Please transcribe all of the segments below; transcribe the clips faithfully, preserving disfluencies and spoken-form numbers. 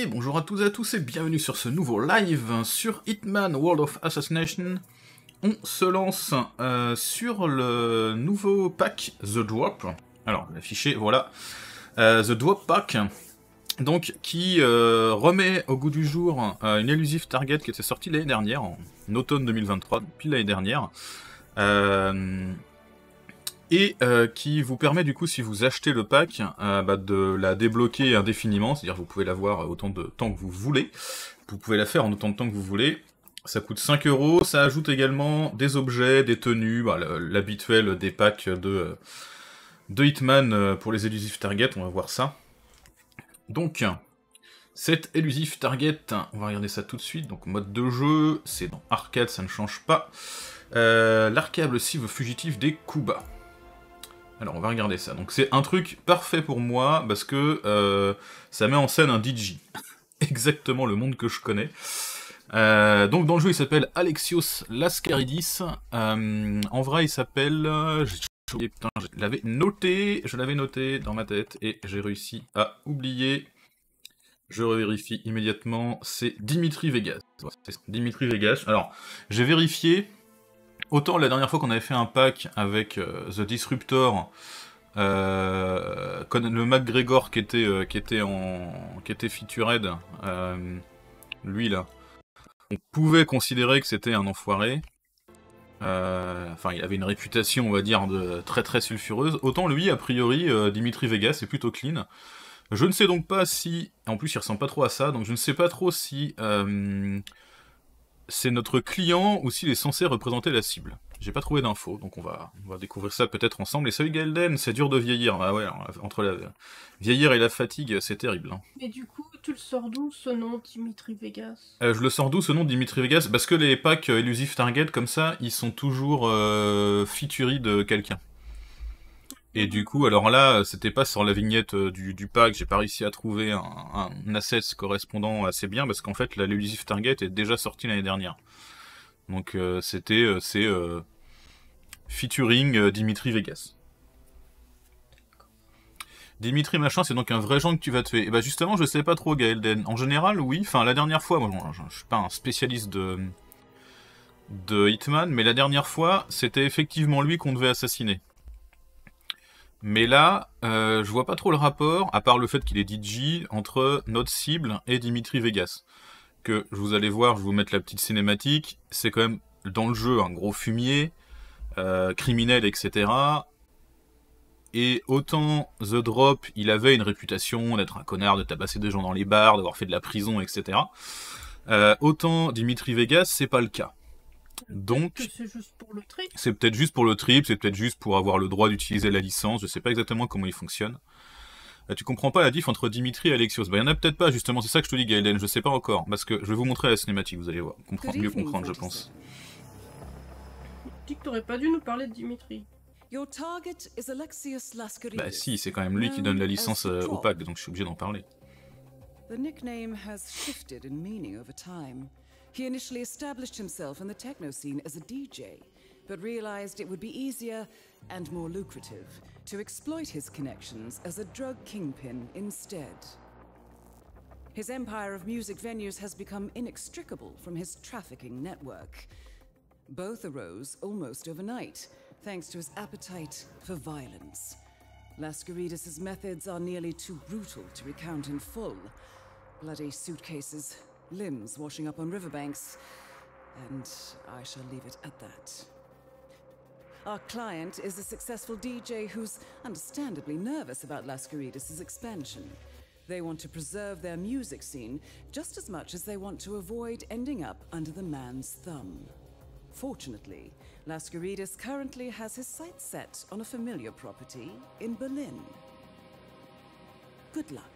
Et bonjour à toutes et à tous et bienvenue sur ce nouveau live sur Hitman World of Assassination. On se lance euh, sur le nouveau pack The Drop. Alors, l'affiché, voilà. Euh, The Drop Pack, donc, qui euh, remet au goût du jour euh, une Elusive Target qui était sortie l'année dernière, en automne deux mille vingt-trois, depuis l'année dernière. Euh, et euh, qui vous permet du coup, si vous achetez le pack, euh, bah, de la débloquer indéfiniment, c'est-à-dire que vous pouvez l'avoir autant de temps que vous voulez, vous pouvez la faire en autant de temps que vous voulez, ça coûte cinq euros, ça ajoute également des objets, des tenues, bah, l'habituel des packs de, de Hitman pour les Elusive Target, on va voir ça. Donc, cette Elusive Target, on va regarder ça tout de suite, donc mode de jeu, c'est dans arcade, ça ne change pas, euh, l'arcade cible fugitif des Kuba. Alors on va regarder ça, donc c'est un truc parfait pour moi, parce que euh, ça met en scène un D J, exactement le monde que je connais. Euh, donc dans le jeu il s'appelle Alexios Laskaridis, euh, en vrai il s'appelle... Euh, putain, je l'avais noté, je l'avais noté dans ma tête, et j'ai réussi à oublier, je revérifie immédiatement, c'est Dimitri Vegas. C'est Dimitri Vegas, alors j'ai vérifié... Autant la dernière fois qu'on avait fait un pack avec euh, The Disruptor, euh, le McGregor qui était, euh, qui était, en, qui était featured, euh, lui là, on pouvait considérer que c'était un enfoiré. Euh, enfin, il avait une réputation, on va dire, de très très sulfureuse. Autant lui, a priori, euh, Dimitri Vegas est plutôt clean. Je ne sais donc pas si... En plus, il ressemble pas trop à ça, donc je ne sais pas trop si... Euh, c'est notre client ou s'il est censé représenter la cible. J'ai pas trouvé d'infos, donc on va, on va découvrir ça peut-être ensemble. Et salut Gaelden, c'est dur de vieillir. Ah ouais, alors, entre la vieillir et la fatigue, c'est terrible. Hein. Mais du coup, tu le sors d'où ce nom, Dimitri Vegas? euh, Je le sors d'où ce nom, Dimitri Vegas? Parce que les packs euh, Elusive Target comme ça, ils sont toujours euh, featury de quelqu'un. Et du coup, alors là, c'était pas sur la vignette euh, du, du pack, j'ai pas réussi à trouver un, un asset correspondant assez bien, parce qu'en fait, la l'Elusive Target est déjà sortie l'année dernière. Donc euh, c'était, euh, c'est euh, featuring euh, Dimitri Vegas. Dimitri machin, c'est donc un vrai genre que tu vas tuer. Et bah justement, je sais pas trop, Gaelden. En général, oui. Enfin, la dernière fois, moi, bon, je, je suis pas un spécialiste de de Hitman, mais la dernière fois, c'était effectivement lui qu'on devait assassiner. Mais là, euh, je vois pas trop le rapport, à part le fait qu'il est D J, entre notre cible et Dimitri Vegas. Que je vous allez voir, je vais vous mettre la petite cinématique, c'est quand même dans le jeu un gros fumier, euh, criminel, et cetera. Et autant The Drop, il avait une réputation d'être un connard, de tabasser des gens dans les bars, d'avoir fait de la prison, et cetera. Euh, autant Dimitri Vegas, c'est pas le cas. Donc, c'est juste pour le trip. C'est peut-être juste pour le trip, c'est peut-être juste pour avoir le droit d'utiliser la licence, je sais pas exactement comment il fonctionne. Euh, tu comprends pas la diff entre Dimitri et Alexios? Bah, y en a peut-être pas, justement, c'est ça que je te dis, Gaëlen, je sais pas encore, parce que je vais vous montrer la cinématique, vous allez voir, comprendre, mieux comprendre, je pense. Tu dis que t'aurais pas dû nous parler de Dimitri. Bah si, c'est quand même lui qui donne la licence euh, au pack, donc je suis obligé d'en parler. The nickname has shifted in meaning over time. He initially established himself in the techno scene as a D J, but realized it would be easier and more lucrative to exploit his connections as a drug kingpin instead. His empire of music venues has become inextricable from his trafficking network. Both arose almost overnight, thanks to his appetite for violence. Laskaridis' methods are nearly too brutal to recount in full. Bloody suitcases, limbs washing up on riverbanks, and I shall leave it at that. Our client is a successful D J who's understandably nervous about Laskaridis' expansion. They want to preserve their music scene just as much as they want to avoid ending up under the man's thumb. Fortunately, Laskaridis currently has his sights set on a familiar property in Berlin. Good luck.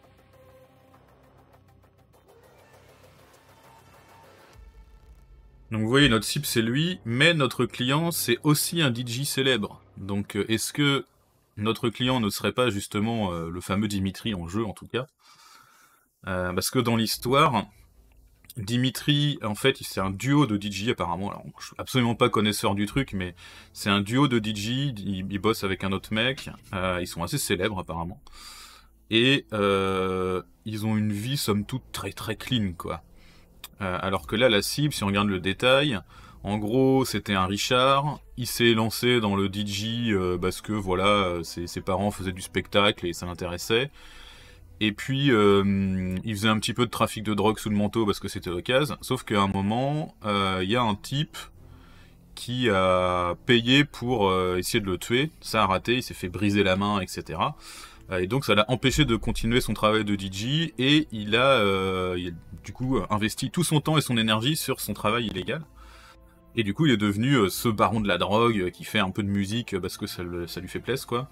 Donc vous voyez, notre cible c'est lui, mais notre client c'est aussi un D J célèbre. Donc euh, est-ce que notre client ne serait pas justement euh, le fameux Dimitri en jeu en tout cas? euh, Parce que dans l'histoire, Dimitri, en fait, c'est un duo de D J apparemment. Alors, je suis absolument pas connaisseur du truc, mais c'est un duo de D J, ils, ils bossent avec un autre mec, euh, ils sont assez célèbres apparemment. et euh, ils ont une vie somme toute très très clean quoi. Euh, alors que là la cible, si on regarde le détail, en gros c'était un Richard, il s'est lancé dans le D J euh, parce que voilà, ses, ses parents faisaient du spectacle et ça l'intéressait. Et puis, euh, il faisait un petit peu de trafic de drogue sous le manteau parce que c'était l'occasion. Sauf qu'à un moment, il euh, y a un type qui a payé pour euh, essayer de le tuer. Ça a raté, il s'est fait briser la main, et cetera. Et donc, ça l'a empêché de continuer son travail de D J. Et il a, euh, il a, du coup, investi tout son temps et son énergie sur son travail illégal. Et du coup, il est devenu euh, ce baron de la drogue qui fait un peu de musique parce que ça, le, ça lui fait plaisir, quoi.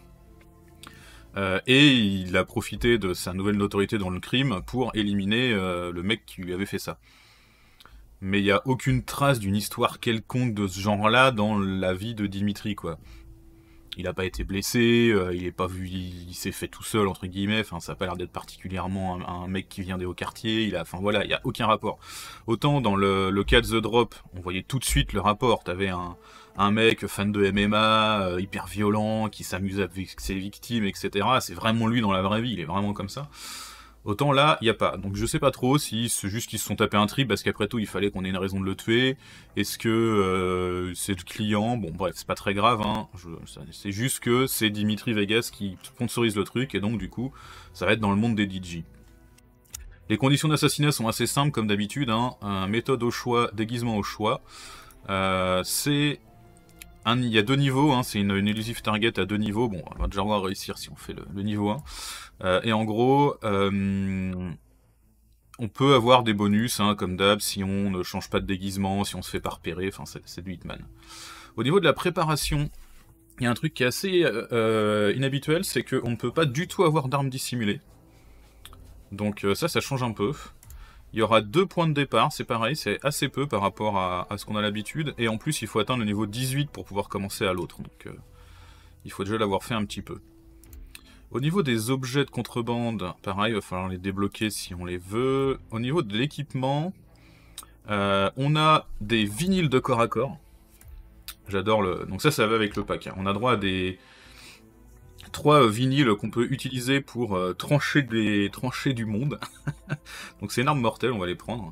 Euh, et il a profité de sa nouvelle notoriété dans le crime pour éliminer euh, le mec qui lui avait fait ça. Mais il n'y a aucune trace d'une histoire quelconque de ce genre-là dans la vie de Dimitri, quoi. Il n'a pas été blessé, euh, il est pas vu, il, il s'est fait tout seul, entre guillemets, enfin, ça n'a pas l'air d'être particulièrement un, un mec qui vient des hauts quartiers, il a, enfin voilà, il n'y a aucun rapport. Autant dans le, le cas de The Drop, on voyait tout de suite le rapport, t'avais un... un mec fan de M M A, euh, hyper violent, qui s'amuse avec ses victimes, et cetera. C'est vraiment lui dans la vraie vie, il est vraiment comme ça. Autant là, il n'y a pas. Donc je sais pas trop si c'est juste qu'ils se sont tapés un trip, parce qu'après tout, il fallait qu'on ait une raison de le tuer. Est-ce que euh, c'est le client? Bon, bref, c'est pas très grave, hein. C'est juste que c'est Dimitri Vegas qui sponsorise le truc, et donc du coup, ça va être dans le monde des D J. Les conditions d'assassinat sont assez simples, comme d'habitude, hein. Un méthode au choix, déguisement au choix. Euh, c'est... Un, il y a deux niveaux, hein, c'est une, une elusive target à deux niveaux, bon on va déjà voir réussir si on fait le, le niveau un, euh, et en gros, euh, on peut avoir des bonus, hein, comme d'hab, si on ne change pas de déguisement, si on se fait pas repérer, enfin c'est du Hitman. Au niveau de la préparation, il y a un truc qui est assez euh, inhabituel, c'est qu'on ne peut pas du tout avoir d'armes dissimulées, donc euh, ça, ça change un peu. Il y aura deux points de départ, c'est pareil, c'est assez peu par rapport à, à ce qu'on a l'habitude, et en plus il faut atteindre le niveau dix-huit pour pouvoir commencer à l'autre, donc euh, il faut déjà l'avoir fait un petit peu. Au niveau des objets de contrebande, pareil, il va falloir les débloquer si on les veut. Au niveau de l'équipement, euh, on a des vinyles de corps à corps, j'adore le... donc ça, ça va avec le pack, hein. On a droit à des... trois vinyles qu'on peut utiliser pour euh, trancher, des... trancher du monde. Donc c'est une arme mortelle, on va les prendre.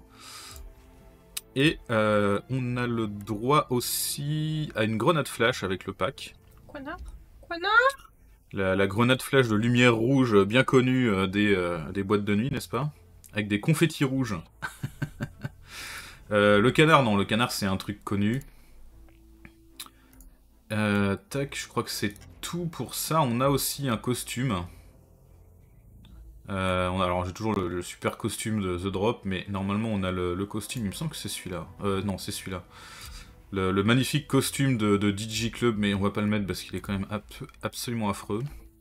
Et euh, on a le droit aussi à une grenade flash avec le pack. Connard Connard la, la grenade flash de lumière rouge bien connue euh, des, euh, des boîtes de nuit, n'est-ce pas? Avec des confettis rouges. euh, le canard, non, le canard c'est un truc connu. Euh, tac, je crois que c'est tout pour ça. On a aussi un costume. Euh, on a, alors j'ai toujours le, le super costume de The Drop, mais normalement on a le, le costume, il me semble que c'est celui-là. Euh, non, c'est celui-là. Le, le magnifique costume de, de D J Club, mais on va pas le mettre parce qu'il est quand même ab absolument affreux.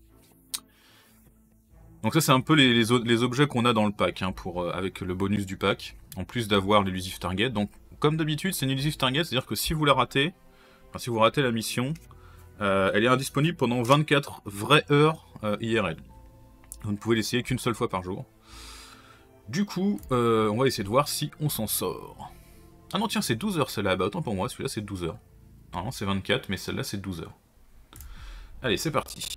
Donc ça c'est un peu les, les, les objets qu'on a dans le pack, hein, pour, euh, avec le bonus du pack, en plus d'avoir l'elusive target. Donc comme d'habitude c'est une elusive target, c'est-à-dire que si vous la ratez, enfin si vous ratez la mission, euh, elle est indisponible pendant vingt-quatre vraies heures euh, I R L. Vous ne pouvez l'essayer qu'une seule fois par jour. Du coup, euh, on va essayer de voir si on s'en sort. Ah non, tiens, c'est douze heures celle-là. Bah, autant pour moi, celui-là c'est douze heures. Normalement c'est vingt-quatre, mais celle-là c'est douze heures. Allez, c'est parti.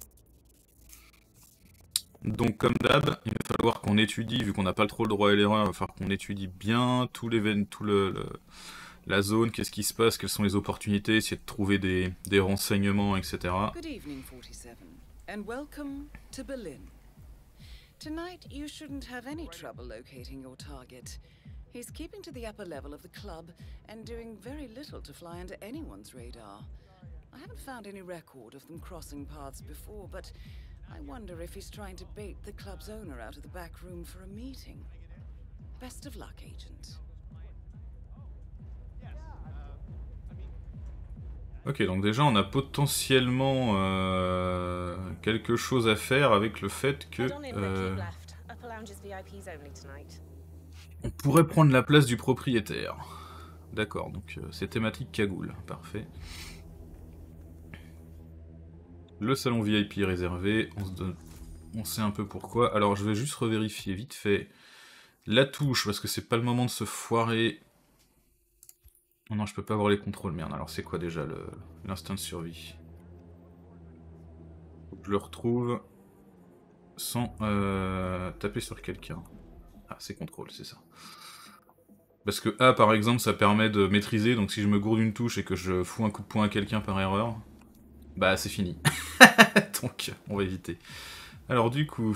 Donc, comme d'hab, il va falloir qu'on étudie, vu qu'on n'a pas trop le droit à l'erreur, il va falloir qu'on étudie bien tout, les, tout le, le, la zone, qu'est-ce qui se passe, quelles sont les opportunités, essayer de trouver des, des renseignements, et cetera. Good evening, forty-seven, and welcome to Berlin. Tonight, you shouldn't have any trouble locating your target. He's keeping to the upper level of the club and doing very little to fly under anyone's radar. I haven't found any record of them crossing paths before, but I wonder if he's trying to bait the club's owner out of the back room for a meeting. Best of luck, Agent. Ok, donc déjà on a potentiellement euh, quelque chose à faire avec le fait que euh, on pourrait prendre la place du propriétaire. D'accord, donc euh, c'est thématique cagoule, parfait. Le salon V I P réservé, on, se donne... on sait un peu pourquoi. Alors je vais juste revérifier vite fait la touche, parce que c'est pas le moment de se foirer. Oh non, je peux pas avoir les contrôles, merde. Alors c'est quoi déjà l'instinct de survie? Faut que je le retrouve. sans euh, taper sur quelqu'un. Ah, c'est contrôle, c'est ça. Parce que A, par exemple, ça permet de maîtriser, donc si je me gourde une touche et que je fous un coup de poing à quelqu'un par erreur, bah c'est fini. Donc, on va éviter. Alors du coup...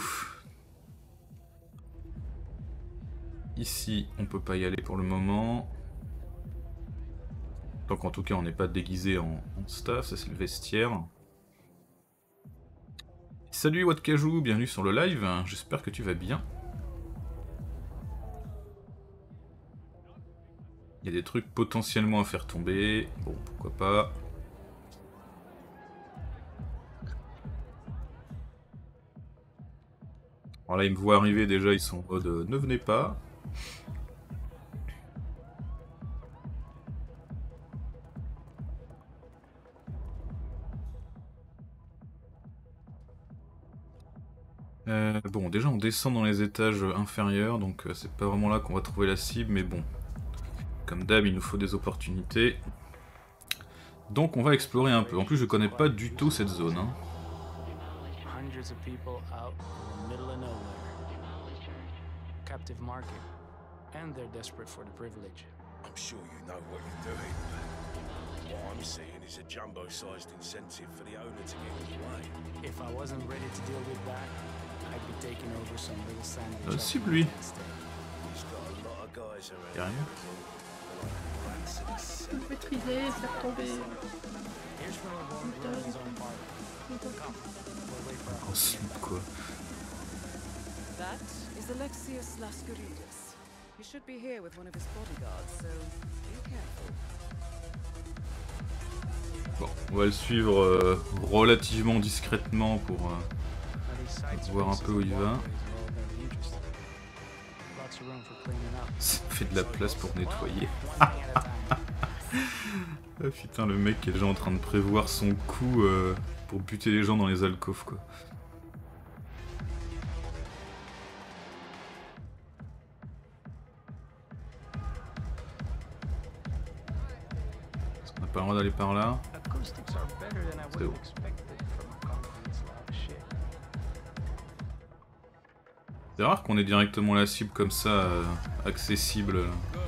Ici, on peut pas y aller pour le moment. Donc en tout cas, on n'est pas déguisé en, en staff, ça c'est le vestiaire. Salut Watkajou, bienvenue sur le live, j'espère que tu vas bien. Il y a des trucs potentiellement à faire tomber, bon pourquoi pas. Alors là ils me voient arriver déjà, ils sont en mode euh, ne venez pas. Euh, bon déjà on descend dans les étages inférieurs, donc euh, c'est pas vraiment là qu'on va trouver la cible, mais bon. Comme d'hab il nous faut des opportunités. Donc on va explorer un peu, en plus je connais pas du tout cette zone. Hein. Hundreds of people out in the middle of nowhere. Captive market. And they're desperate for the privilege. I'm sure you know what you're doing. What I'm seeing is a jumbo-sized incentive for the owner to get in the way. If I wasn't ready to deal with that, I'd be taking over some little sandwich. Euh, cible lui. He's got a lot of guys around. Y'a rien. Maîtriser, faire tomber. Here's where we're going to run his own party. Come, we'll wait for our En slip quoi. That is Alexius Lascaridis. He should be here with one of his bodyguards, so be careful. Bon, on va le suivre euh, relativement discrètement pour euh, voir un peu où il va. Ça fait de la place pour nettoyer. Ah putain, le mec est déjà en train de prévoir son coup euh, pour buter les gens dans les alcôves quoi. On n'a pas le droit d'aller par là. C'est où? C'est rare qu'on ait directement la cible comme ça, euh, accessible.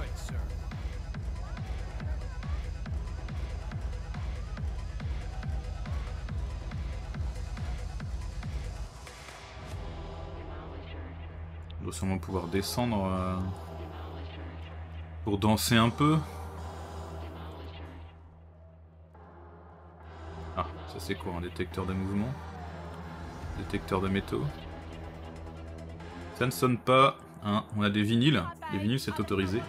On doit sûrement pouvoir descendre euh, pour danser un peu. Ah, ça c'est quoi, un détecteur de mouvement? Détecteur de métaux. Ça ne sonne pas, hein. On a des vinyles, les vinyles c'est autorisé.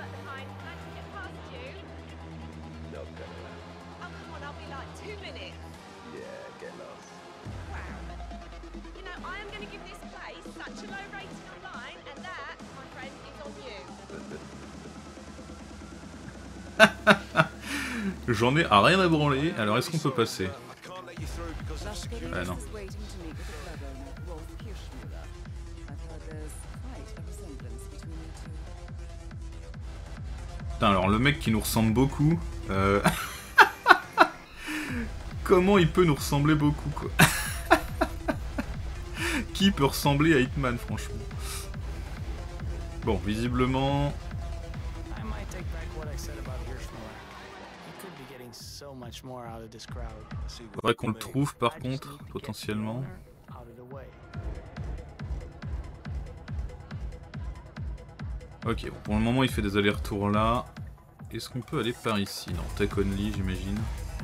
J'en ai à rien à branler, alors est-ce qu'on peut passer? Ah non. Putain, alors le mec qui nous ressemble beaucoup, euh... comment il peut nous ressembler beaucoup quoi? Qui peut ressembler à Hitman franchement? Bon, visiblement... Faudrait qu'on le trouve par contre, potentiellement. Ok, bon, pour le moment il fait des allers-retours là. Est-ce qu'on peut aller par ici? Non, tech only j'imagine.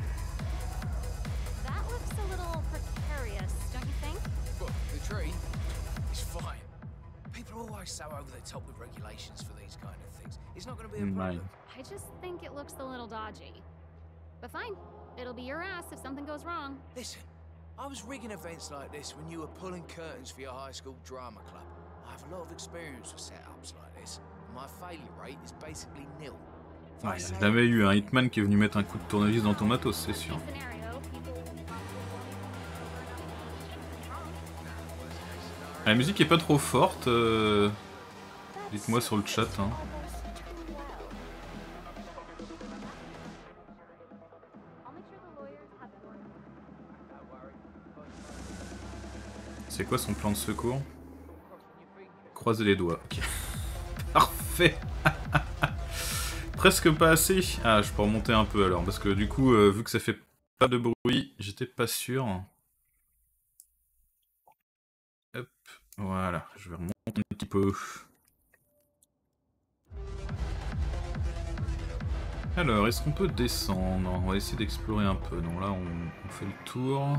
Nine. I just think it looks a little dodgy. But fine, it'll be your ass if something goes wrong. Listen, I was rigging events like this when you were pulling curtains for your high school drama club. I have a lot of experience with setups like this. My failure rate is basically nil. Ouais, il n'y a jamais eu un Hitman qui est venu mettre un coup de tournevis dans ton matos, c'est sûr. La musique est pas trop forte, euh... dites-moi sur le chat. Hein. C'est quoi son plan de secours? Croiser les doigts. Ok. Parfait. Presque pas assez. Ah, je peux remonter un peu alors, parce que du coup, euh, vu que ça fait pas de bruit, j'étais pas sûr. Hop, voilà, je vais remonter un petit peu. Alors, est-ce qu'on peut descendre? On va essayer d'explorer un peu. Donc là, on, on fait le tour.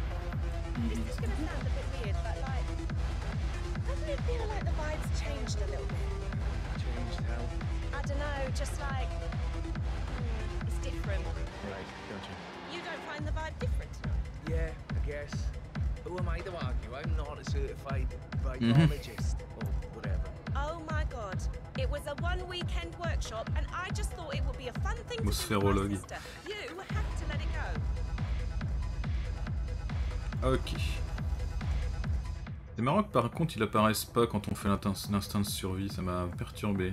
Yeah, I guess. Who am I to argue? I'm not a certified biologist or whatever. Oh my god. It was a one weekend workshop and I just thought it would be a fun thing to do with my Atmosphérologue. sister. You have to let it go. Ok. C'est marrant que par contre il apparaisse pas quand on fait l'instinct de survie, ça m'a perturbé.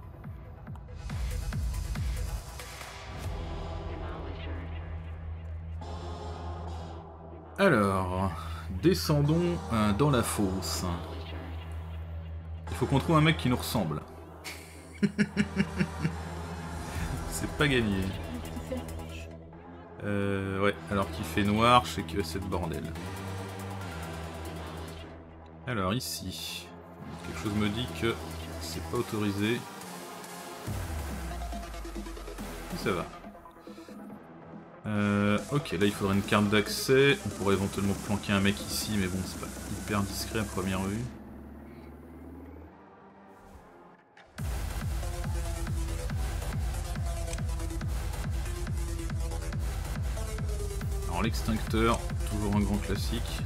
Alors, descendons euh, dans la fosse. Il faut qu'on trouve un mec qui nous ressemble. C'est pas gagné. Euh, ouais, alors qu'il fait noir, je sais que c'est de bordel. Alors ici, quelque chose me dit que c'est pas autorisé. Et ça va. Euh, ok, là il faudrait une carte d'accès. On pourrait éventuellement planquer un mec ici, mais bon, c'est pas hyper discret à première vue. Alors l'extincteur, toujours un grand classique.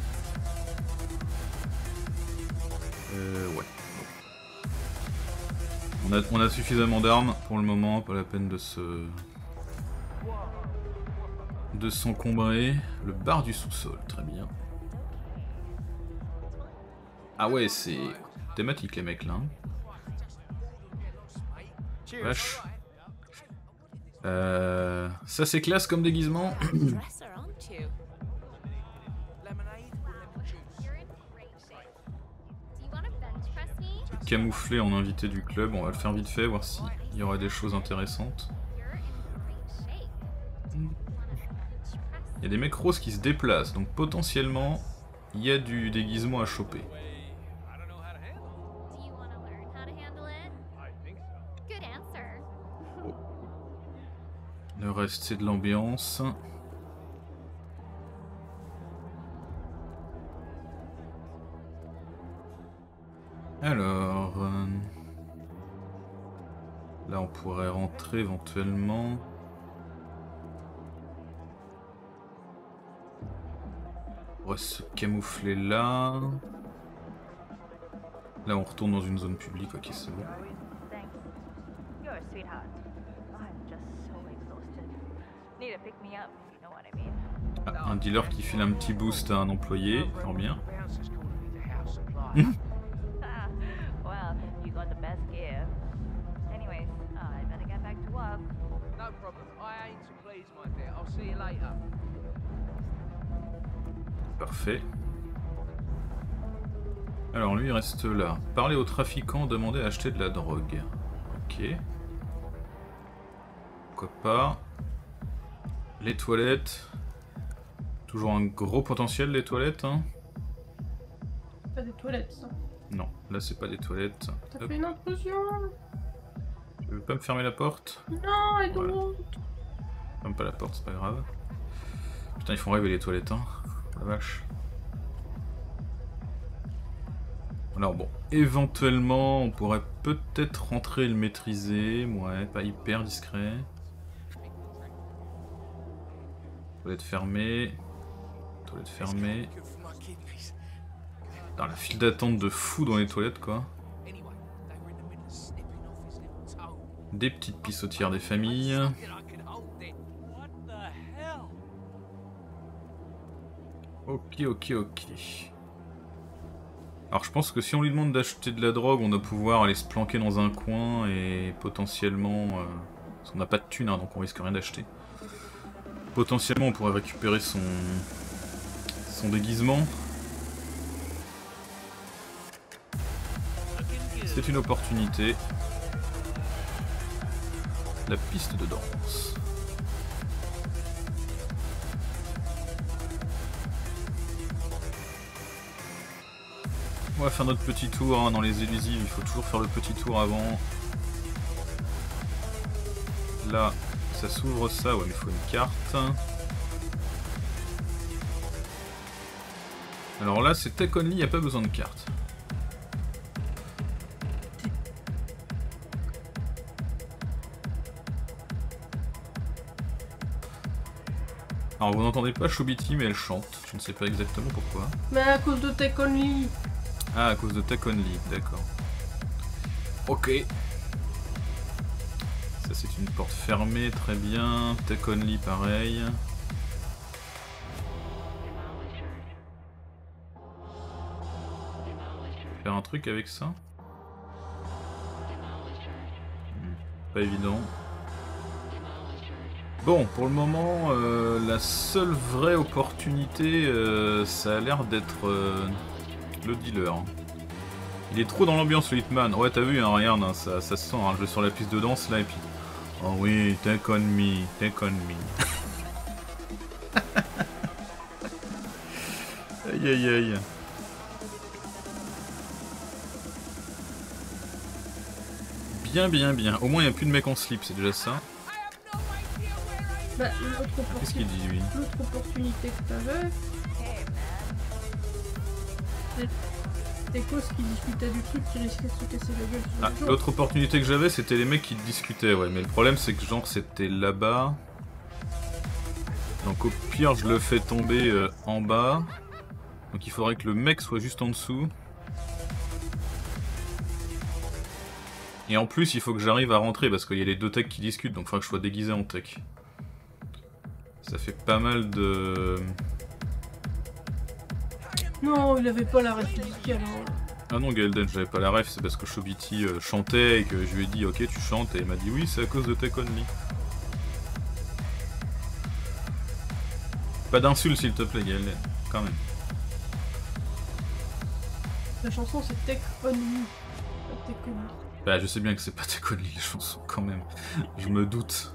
Euh, ouais. On a, on a suffisamment d'armes pour le moment, pas la peine de se... de s'encombrer. Le bar du sous-sol, très bien. Ah ouais, c'est thématique les mecs là. Vache. Euh, ça c'est classe comme déguisement. Camouflé en invité du club, on va le faire vite fait, voir s'il y aura des choses intéressantes. Il y a des mecs roses qui se déplacent, donc potentiellement il y a du déguisement à choper. Oh. Le reste c'est de l'ambiance. Alors, euh, là on pourrait rentrer éventuellement. On pourrait se camoufler là. Là on retourne dans une zone publique, ok c'est bon. Ah, un dealer qui file un petit boost à un employé, fort bien. Parfait. Alors lui il reste là. Parler aux trafiquants, demander à acheter de la drogue. Ok. Pourquoi pas. Les toilettes. Toujours un gros potentiel les toilettes. Hein. Pas des toilettes ça. Non, là c'est pas des toilettes. T'as Hop. fait une intrusion. Tu veux pas me fermer la porte? Non, et Voilà. donc. Ferme pas la porte, c'est pas grave. Putain, ils font rêver les toilettes, hein. La vache. Alors bon, éventuellement, on pourrait peut-être rentrer et le maîtriser. Ouais, pas hyper discret. Toilette fermée. Toilette fermée. Dans la file d'attente de fou dans les toilettes, quoi. Des petites pissotières des familles. Ok, ok, ok. Alors je pense que si on lui demande d'acheter de la drogue, on doit pouvoir aller se planquer dans un coin et potentiellement... Euh, parce qu'on n'a pas de thunes, hein, donc on risque rien d'acheter. Potentiellement on pourrait récupérer son, son déguisement. C'est une opportunité. La piste de danse. On va faire notre petit tour hein, dans les élusives, il faut toujours faire le petit tour avant. Là, ça s'ouvre ça, ouais mais il faut une carte. Alors là, c'est Tech Only, il n'y a pas besoin de carte. Alors vous n'entendez pas Shobiti mais elle chante, je ne sais pas exactement pourquoi. Mais à cause de Tech Only. Ah, à cause de Tech Only, d'accord. Ok. Ça c'est une porte fermée, très bien. Tech Only pareil. Faire un truc avec ça? Pas évident. Bon, pour le moment, euh, la seule vraie opportunité, euh, ça a l'air d'être euh, le dealer. Il est trop dans l'ambiance, le Hitman. Ouais, t'as vu, hein, regarde, hein, ça, ça se sent. Hein, je vais sur la piste de danse là et puis. Oh oui, take on me, take on me. Aïe aïe aïe. Bien, bien, bien. Au moins, il n'y a plus de mecs en slip, c'est déjà ça. Bah, l'autre Qu'est-ce qu'il dit, lui? L'autre opportunité que t'avais, c'était Cos qui discutait du truc qui risquait de se casser la gueule sur Ah, le jour. l'autre opportunité que j'avais, c'était les mecs qui discutaient, ouais. Mais le problème, c'est que genre, c'était là-bas. Donc au pire, je le fais tomber euh, en bas. Donc il faudrait que le mec soit juste en dessous. Et en plus, il faut que j'arrive à rentrer parce qu'il y a les deux techs qui discutent, donc il faudra que je sois déguisé en tech. Ça fait pas mal de... Non, il avait pas la réfléchie alors. Ah non, Gaelden, j'avais pas la ref, c'est parce que Shobiti euh, chantait et que je lui ai dit ok, tu chantes, et il m'a dit oui, c'est à cause de Tech Only. Pas d'insultes s'il te plaît, Gaelden, quand même. La chanson c'est Tech Only, pas Tech Only. Bah, je sais bien que c'est pas Tech Only les chansons, quand même. Je me doute.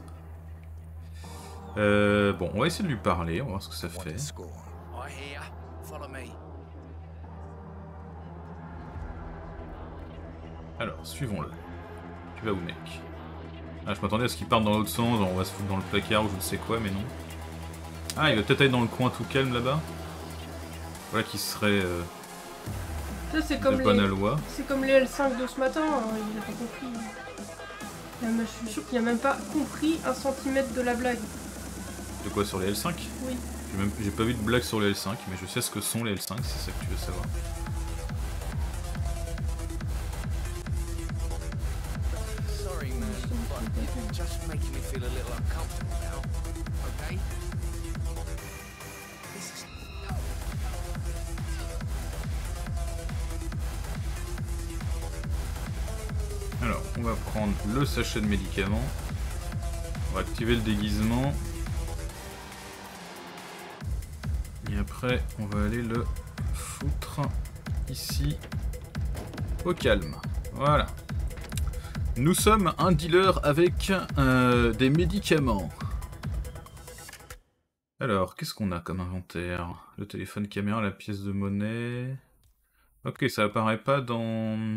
Euh, bon, on va essayer de lui parler, on va voir ce que ça fait. Alors, suivons-le. Tu vas où, mec? Ah, je m'attendais à ce qu'il parte dans l'autre sens, on va se foutre dans le placard ou je ne sais quoi, mais non. Ah, il va peut-être aller dans le coin tout calme là-bas. Voilà qui serait euh, Ça, c'est comme de bonne les... loi. C'est comme les L cinq de ce matin, hein, il a pas compris. Il a... Je suis sûr qu'il a même pas compris un centimètre de la blague. De quoi, sur les L cinq? Oui. J'ai même... j'ai pas vu de blague sur les L cinq, mais je sais ce que sont les L cinq, c'est ça que tu veux savoir. Sorry, man, but you're just making me feel a little uncomfortable now. Okay? This is... Alors, on va prendre le sachet de médicaments. On va activer le déguisement. Et après, on va aller le foutre ici, au calme. Voilà. Nous sommes un dealer avec euh, des médicaments. Alors, qu'est-ce qu'on a comme inventaire? Le téléphone caméra, la pièce de monnaie... Ok, ça apparaît pas dans...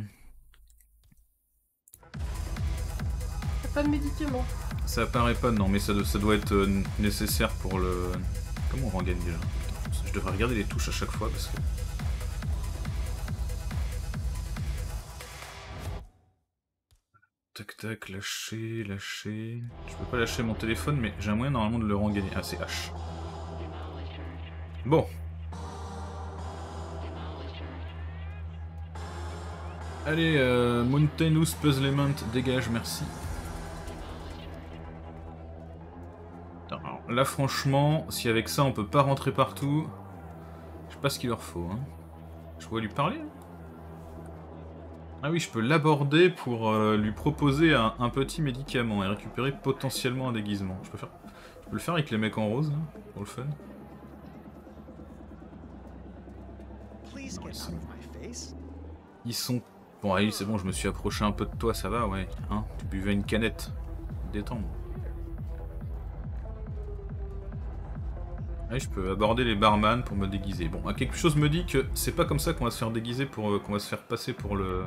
Pas de médicaments. Ça apparaît pas, non, mais ça, ça doit être euh, nécessaire pour le... Comment on regagne déjà? Putain, je devrais regarder les touches à chaque fois parce que... Tac tac, lâcher, lâcher... Je peux pas lâcher mon téléphone, mais j'ai un moyen normalement de le regagner. Ah, c'est H. Bon. Allez, euh, Mountainous Puzzlement, dégage, merci. Alors, là franchement, si avec ça on peut pas rentrer partout, je sais pas ce qu'il leur faut. Hein. Je pourrais lui parler. Ah oui, je peux l'aborder pour euh, lui proposer un, un petit médicament et récupérer potentiellement un déguisement. Je peux, faire... je peux le faire avec les mecs en rose, hein, pour le fun. Non, ils, sont... ils sont Bon, allez, c'est bon, je me suis approché un peu de toi, ça va, ouais. Hein, tu buvais une canette. Détendre. Allez, je peux aborder les barman pour me déguiser. Bon, quelque chose me dit que c'est pas comme ça qu'on va se faire déguiser pour... Euh, qu'on va se faire passer pour le...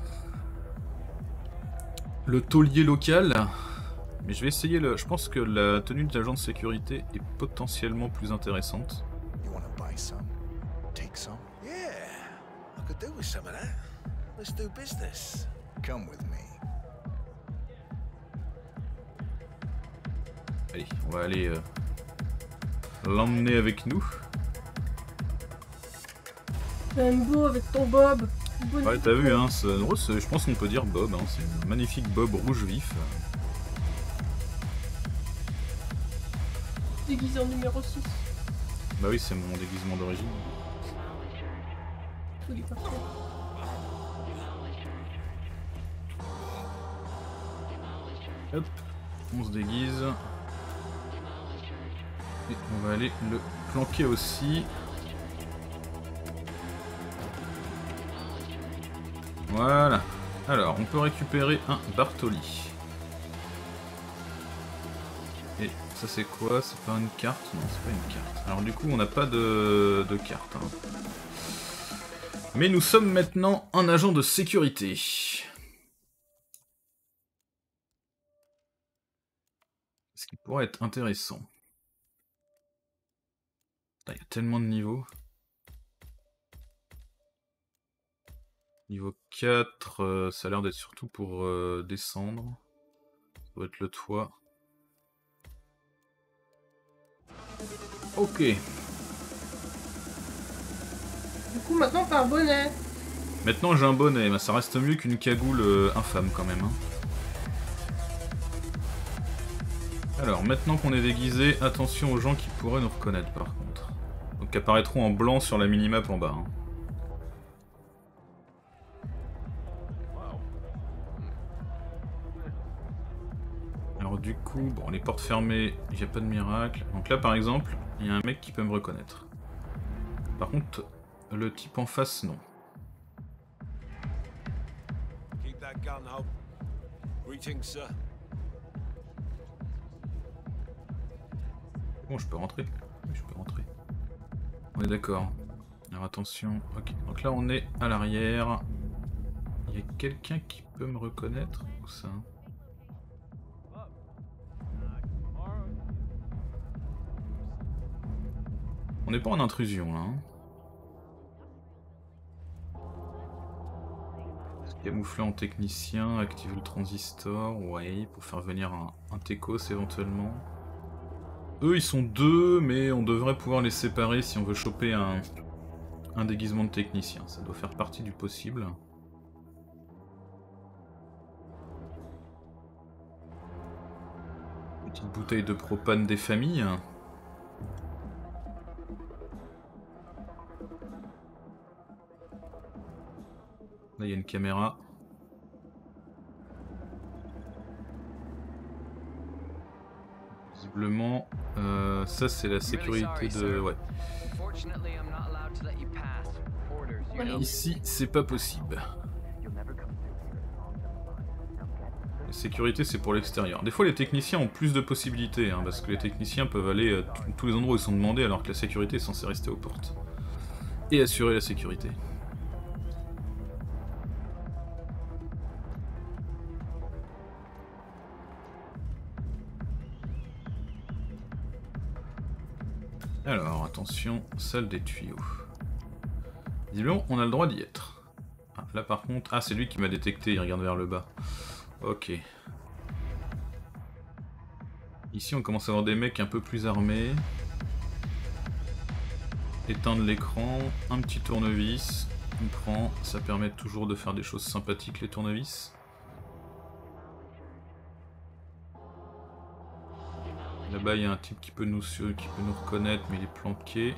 Le taulier local. Mais je vais essayer le... Je pense que la tenue d'agent de sécurité est potentiellement plus intéressante. You wanna buy some? Take some? Yeah, I could do with some of that. Let's do business. Come with me. Allez, on va aller euh, l'emmener avec nous. T'es même beau avec ton bob. Bonne Ouais, t'as vu, hein, je pense qu'on peut dire bob, hein, c'est un magnifique bob rouge vif. Déguisé en numéro six. Bah oui, c'est mon déguisement d'origine. Tout est parfait. Hop, on se déguise. Et on va aller le planquer aussi. Voilà. Alors, on peut récupérer un Bartoli. Et ça c'est quoi? C'est pas une carte? Non, c'est pas une carte. Alors du coup, on n'a pas de, de carte. Hein. Mais nous sommes maintenant un agent de sécurité. Ce qui pourrait être intéressant. Il y a tellement de niveaux. Niveau quatre, euh, ça a l'air d'être surtout pour euh, descendre. Ça doit être le toit. Ok. Du coup, maintenant, t'as un bonnet. Maintenant j'ai un bonnet, mais ça reste mieux qu'une cagoule euh, infâme quand même. Hein. Alors, maintenant qu'on est déguisé, attention aux gens qui pourraient nous reconnaître par contre. Donc, qui apparaîtront en blanc sur la minimap en bas. Hein. Alors du coup, bon, les portes fermées, il n'y a pas de miracle. Donc là par exemple, il y a un mec qui peut me reconnaître. Par contre, le type en face, non. Keep that gun up. Greetings, sir. Bon, je peux rentrer. Oui, je peux rentrer. On est d'accord. Alors attention. Ok, donc là on est à l'arrière. Il y a quelqu'un qui peut me reconnaître ou ça? On n'est pas en intrusion là. Hein. Camoufler en technicien, activer le transistor, ouais, pour faire venir un, un Techos éventuellement. Eux ils sont deux, mais on devrait pouvoir les séparer si on veut choper un, un déguisement de technicien. Ça doit faire partie du possible. Petite bouteille de propane des familles. Là, il y a une caméra. Visiblement, euh, ça c'est la sécurité de... Ouais. Ici, c'est pas possible. La sécurité, c'est pour l'extérieur. Des fois, les techniciens ont plus de possibilités, hein, parce que les techniciens peuvent aller à tous les endroits où ils sont demandés, alors que la sécurité est censée rester aux portes. Et assurer la sécurité. Alors, attention, salle des tuyaux. Visiblement, on a le droit d'y être. Ah, là par contre... Ah, c'est lui qui m'a détecté, il regarde vers le bas. Ok. Ici, on commence à avoir des mecs un peu plus armés. Éteindre l'écran, un petit tournevis. On prend, ça permet toujours de faire des choses sympathiques, les tournevis. Là-bas, il y a un type qui peut, nous, qui peut nous reconnaître, mais il est planqué.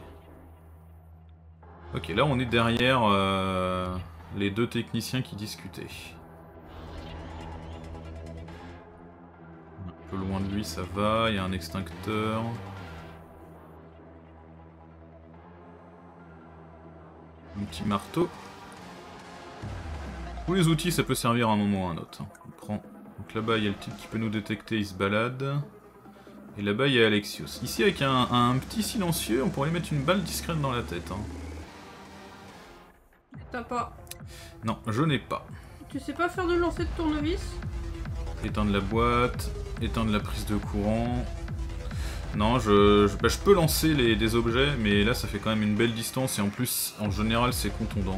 Ok, là, on est derrière euh, les deux techniciens qui discutaient. Un peu loin de lui, ça va. Il y a un extincteur. Un petit marteau. tous les outils ça peut servir à un moment ou à un autre. On prend. Donc là-bas il y a le type qui peut nous détecter, il se balade. Et là-bas il y a Alexios. Ici avec un, un petit silencieux, on pourrait lui mettre une balle discrète dans la tête. Hein. T'as pas. Non, je n'ai pas. Tu sais pas faire de lancer de tournevis? Éteindre la boîte, éteindre la prise de courant. Non, je, je, bah, je peux lancer les, des objets, mais là ça fait quand même une belle distance et en plus, en général, c'est contondant.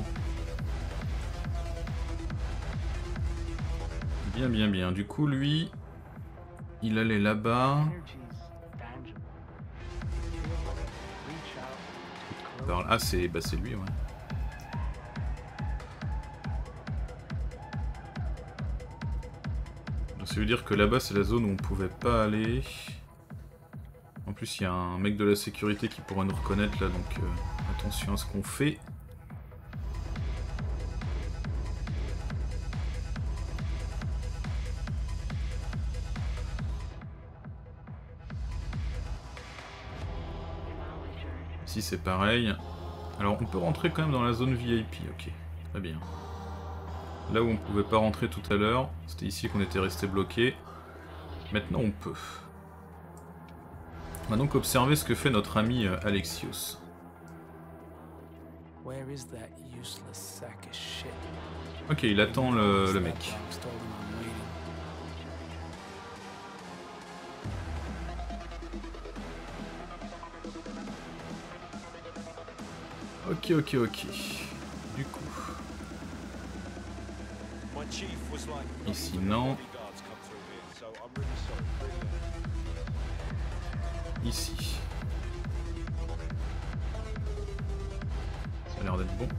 Bien, bien, bien. Du coup, lui, il allait là-bas. Ah, c'est bah, c'est lui, ouais. Donc, ça veut dire que là-bas, c'est la zone où on pouvait pas aller. En plus, il y a un mec de la sécurité qui pourra nous reconnaître là, donc euh, attention à ce qu'on fait. Ici, c'est pareil. Alors, on peut rentrer quand même dans la zone V I P, ok, très bien. Là où on pouvait pas rentrer tout à l'heure, c'était ici qu'on était resté bloqué. Maintenant, on peut. On va donc observer ce que fait notre ami euh, Alexios. Ok, il attend le, le mec. Ok, ok, ok. Du coup. Ici, non. Ici. Ça a l'air d'être bon.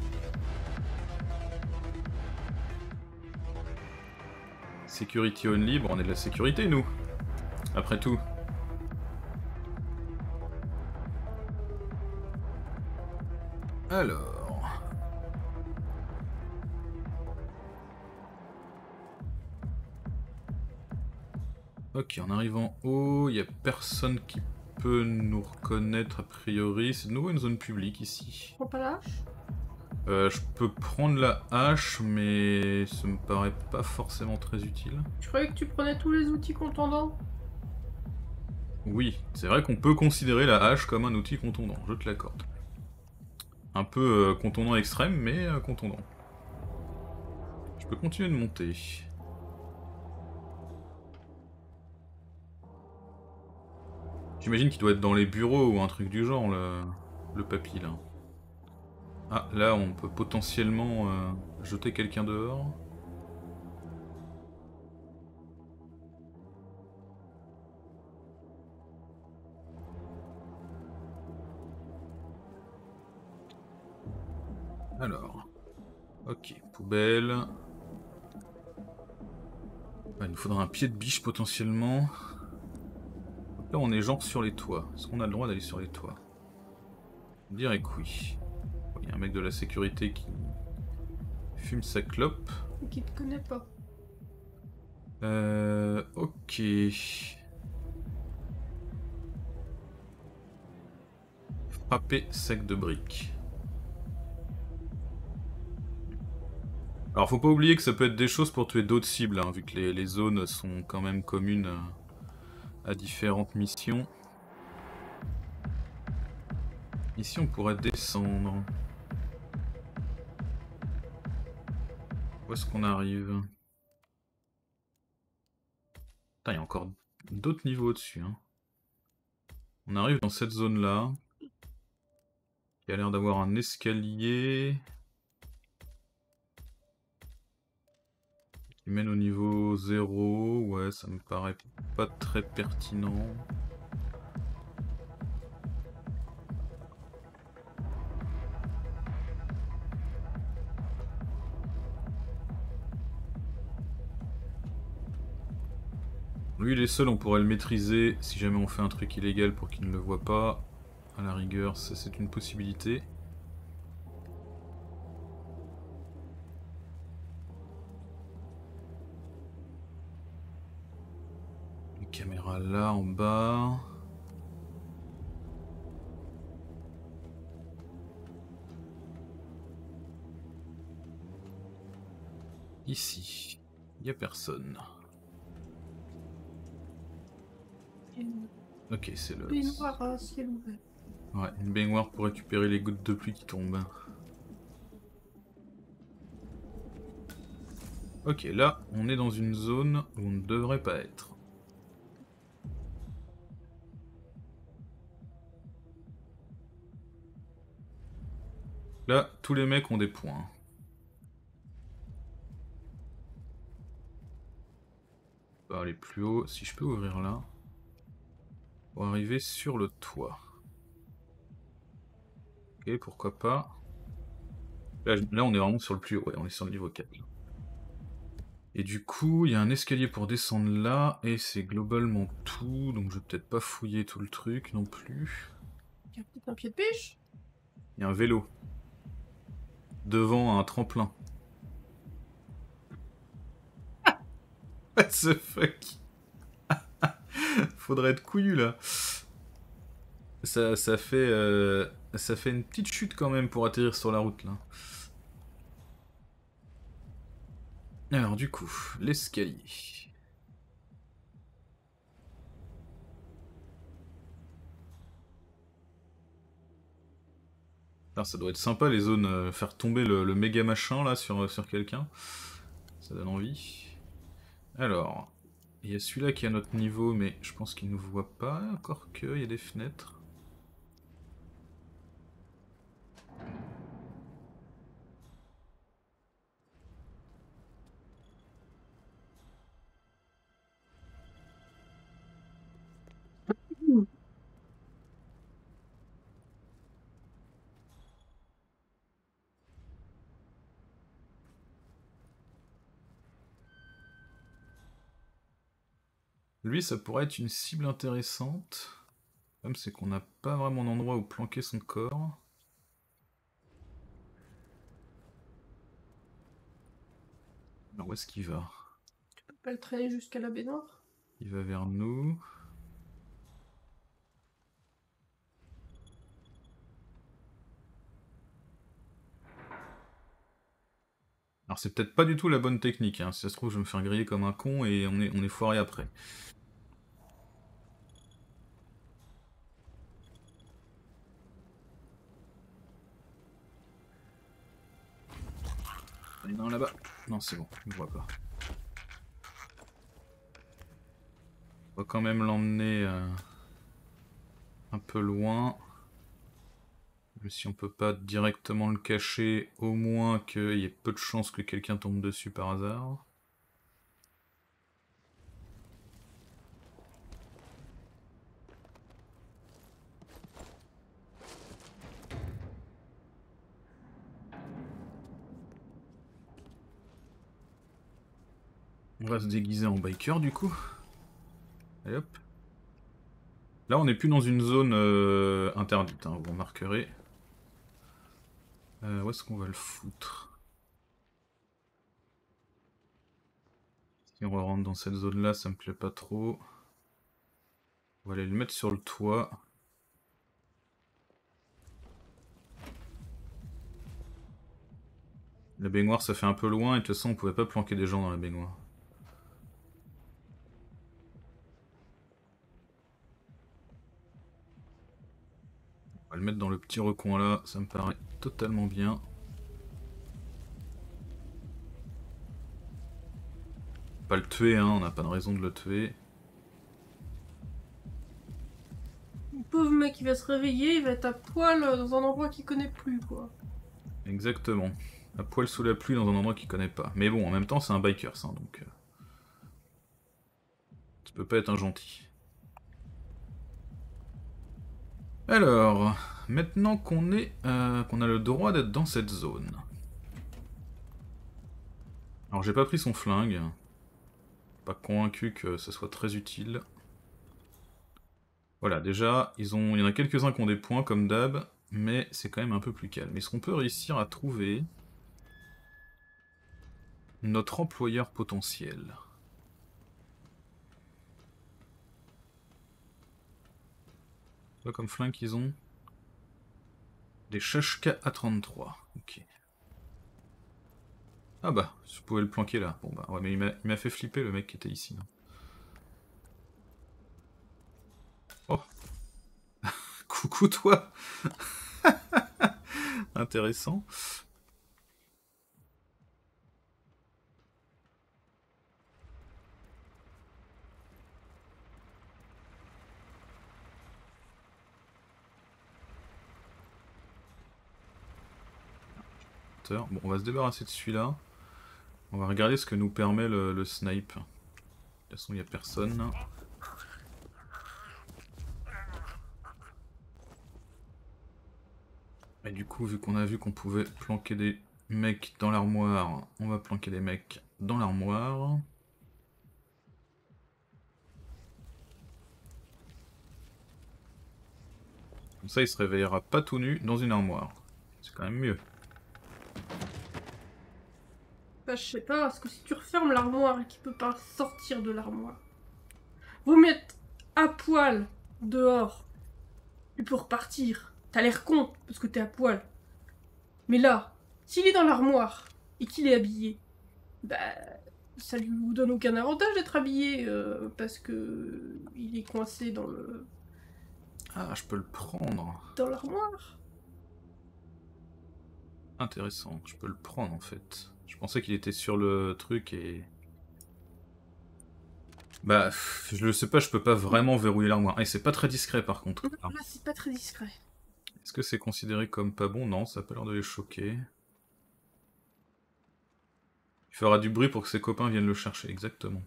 Security only, bon on est de la sécurité nous. Après tout. Alors. Ok, en arrivant haut, il n'y a personne qui peut nous reconnaître a priori. C'est de nouveau une zone publique ici. Prends pas la hache? Euh, je peux prendre la hache, mais ça me paraît pas forcément très utile. Je croyais que tu prenais tous les outils contondants. Oui, c'est vrai qu'on peut considérer la hache comme un outil contondant, je te l'accorde. Un peu euh, contondant extrême, mais euh, contondant. Je peux continuer de monter. J'imagine qu'il doit être dans les bureaux ou un truc du genre, le, le papy là. Ah, là on peut potentiellement euh, jeter quelqu'un dehors. Alors, ok, poubelle. Ah, il nous faudra un pied de biche potentiellement. Là on est genre sur les toits. Est-ce qu'on a le droit d'aller sur les toits? Je dirais que oui. Il y a un mec de la sécurité qui fume sa clope. Et qui te connaît pas. Euh... Ok. Frapper sac de briques. Alors faut pas oublier que ça peut être des choses pour tuer d'autres cibles, hein, vu que les, les zones sont quand même communes à, à différentes missions. Ici on pourrait descendre. Où est-ce qu'on arrive? Putain, il y a encore d'autres niveaux au-dessus. Hein. On arrive dans cette zone-là. Il y a l'air d'avoir un escalier. Qui mène au niveau zéro. Ouais, ça me paraît pas très pertinent. Lui il est seul, on pourrait le maîtriser si jamais on fait un truc illégal pour qu'il ne le voit pas. À la rigueur, ça c'est une possibilité. Une caméra là en bas. Ici, il n'y a personne. Ok, c'est le... Baignoire à ciel ouvert. Ouais, une baignoire pour récupérer les gouttes de pluie qui tombent. Ok, là, on est dans une zone où on ne devrait pas être. Là, tous les mecs ont des points. On va aller plus haut. Si je peux ouvrir là. Pour arriver sur le toit. Ok, pourquoi pas. Là, là, on est vraiment sur le plus haut. Ouais, on est sur le niveau quatre. Et du coup, il y a un escalier pour descendre là. Et c'est globalement tout. Donc je vais peut-être pas fouiller tout le truc non plus. Il y a peut-être un pied de pêche. Il y a un vélo. Devant un tremplin. What the fuck. Faudrait être couillu là. Ça, ça fait euh, ça fait une petite chute quand même pour atterrir sur la route là. Alors du coup, l'escalier. Alors, ça doit être sympa les zones, euh, faire tomber le, le méga machin là sur, sur quelqu'un. Ça donne envie. Alors, il y a celui-là qui est à notre niveau, mais je pense qu'il ne nous voit pas. Encore que, il y a des fenêtres. Lui, ça pourrait être une cible intéressante. Le problème, c'est qu'on n'a pas vraiment d'endroit où planquer son corps. Alors, où est-ce qu'il va? Tu peux pas le traîner jusqu'à la baignoire? Il va vers nous. Alors c'est peut-être pas du tout la bonne technique, hein. Si ça se trouve je vais me faire griller comme un con et on est, on est foiré après. Il y en a un là-bas. Non c'est bon, je ne vois pas. On va quand même l'emmener euh, un peu loin. Même si on peut pas directement le cacher, au moins qu'il y ait peu de chances que quelqu'un tombe dessus par hasard. On va se déguiser en biker du coup. Allez hop. Là on n'est plus dans une zone euh, interdite, hein, vous remarquerez. Euh, où est-ce qu'on va le foutre? Si on rentre dans cette zone là, ça me plaît pas trop. On va aller le mettre sur le toit. La baignoire ça fait un peu loin et de toute façon on pouvait pas planquer des gens dans la baignoire. On va le mettre dans le petit recoin là, ça me paraît totalement bien. Pas le tuer, hein, on n'a pas de raison de le tuer. Le pauvre mec, il va se réveiller, il va être à poil dans un endroit qu'il connaît plus, quoi. Exactement. À poil sous la pluie dans un endroit qu'il connaît pas. Mais bon, en même temps, c'est un biker, ça, donc... Euh... Ça peut pas être un gentil. Alors, maintenant qu'on est, euh, qu'on a le droit d'être dans cette zone. Alors, j'ai pas pris son flingue. Pas convaincu que ce soit très utile. Voilà, déjà, ils ont... il y en a quelques-uns qui ont des points comme d'hab, mais c'est quand même un peu plus calme. Est-ce qu'on peut réussir à trouver notre employeur potentiel? Quoi comme flingue qu'ils ont? Des Shashka A trente-trois, ok. Ah bah, je pouvais le planquer là. Bon bah, ouais, mais il m'a fait flipper le mec qui était ici. Oh. Coucou toi. Intéressant. Bon, on va se débarrasser de celui-là. On va regarder ce que nous permet le, le snipe. De toute façon, il n'y a personne. Et du coup, vu qu'on a vu qu'on pouvait planquer des mecs dans l'armoire, on va planquer des mecs dans l'armoire. Comme ça, il se réveillera pas tout nu dans une armoire. C'est quand même mieux. Bah, je sais pas, parce que si tu refermes l'armoire et qu'il peut pas sortir de l'armoire, vous mettre à poil dehors, tu peux repartir. T'as l'air con, parce que t'es à poil. Mais là, s'il est dans l'armoire et qu'il est habillé, bah, ça lui donne aucun avantage d'être habillé, euh, parce que il est coincé dans le... Ah, je peux le prendre. Dans l'armoire. Intéressant, je peux le prendre en fait. Je pensais qu'il était sur le truc et... Bah, je le sais pas, je peux pas vraiment verrouiller l'armoire. Et c'est pas très discret par contre. Là, c'est pas très discret. Est-ce que c'est considéré comme pas bon? Non, ça a pas l'air de les choquer. Il fera du bruit pour que ses copains viennent le chercher, exactement.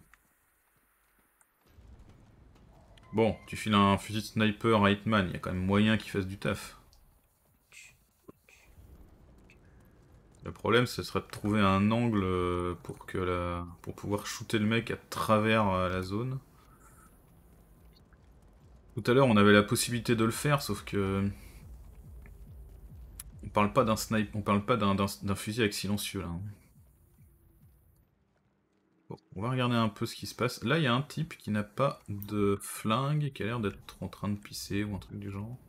Bon, tu files un fusil de sniper à Hitman, il y a quand même moyen qu'il fasse du taf. Le problème, ce serait de trouver un angle pour que la... pour pouvoir shooter le mec à travers la zone. Tout à l'heure, on avait la possibilité de le faire, sauf que... On parle pas d'un snipe, on parle pas d'un fusil avec silencieux, là. Bon, on va regarder un peu ce qui se passe. Là, il y a un type qui n'a pas de flingue et qui a l'air d'être en train de pisser ou un truc du genre.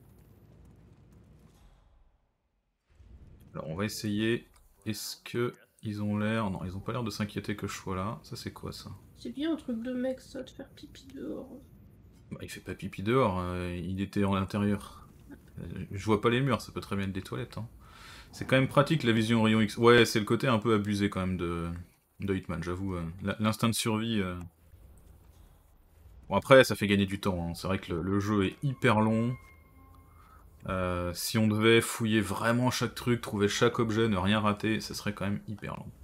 Alors, on va essayer. Est-ce que ils ont l'air... Non, ils ont pas l'air de s'inquiéter que je sois là. Ça, c'est quoi, ça? C'est bien un truc de mec, ça, de faire pipi dehors. Bah, il fait pas pipi dehors, euh, il était en l'intérieur. Euh, je vois pas les murs, ça peut très bien être des toilettes. Hein. C'est quand même pratique la vision rayon X. Ouais, c'est le côté un peu abusé quand même de, de Hitman, j'avoue. Euh, L'instinct de survie... Euh... Bon, après, ça fait gagner du temps. Hein. C'est vrai que le, le jeu est hyper long. Euh, si on devait fouiller vraiment chaque truc, trouver chaque objet, ne rien rater, ça serait quand même hyper long.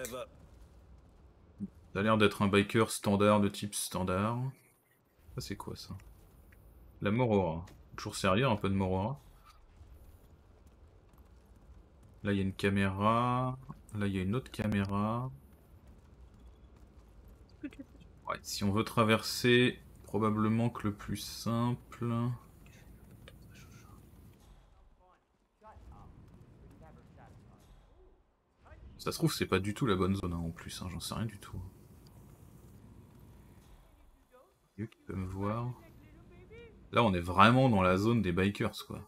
Ça a l'air d'être un biker standard de type standard. Ça c'est quoi ça? La Morora. Toujours sérieux, un peu de Morora. Là il y a une caméra. Là il y a une autre caméra. Ouais, si on veut traverser, probablement que le plus simple... Ça se trouve, c'est pas du tout la bonne zone hein, en plus, hein, j'en sais rien du tout. Qui peut me voir. Là, on est vraiment dans la zone des bikers, quoi.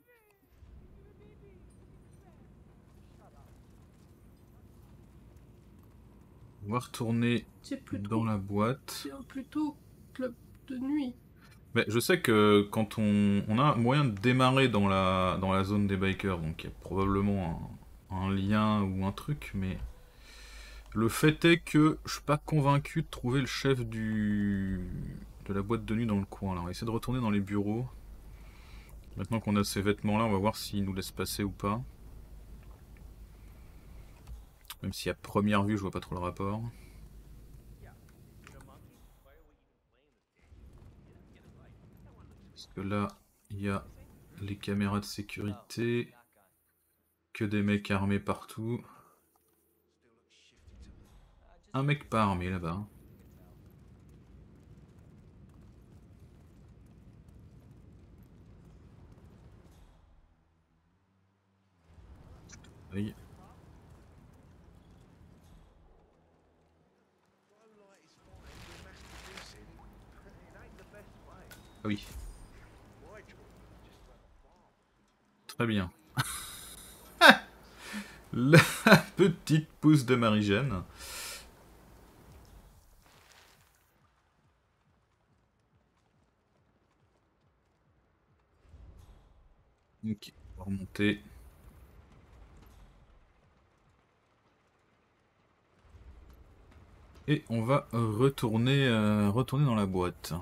On va retourner plutôt, dans la boîte. C'est plutôt club de nuit. Mais je sais que quand on, on a moyen de démarrer dans la, dans la zone des bikers, donc il y a probablement un, un lien ou un truc, mais le fait est que je suis pas convaincu de trouver le chef du de la boîte de nuit dans le coin. Là, on va essayer de retourner dans les bureaux. Maintenant qu'on a ces vêtements là, on va voir s'ils nous laissent passer ou pas. Même si à première vue je vois pas trop le rapport. Parce que là, il y a les caméras de sécurité. Que des mecs armés partout. Un mec pas armé là-bas. Oui. Ah oui. Très bien. La petite pousse de Marie-Jeanne. Ok, on va remonter. Et on va retourner, euh, retourner dans la boîte.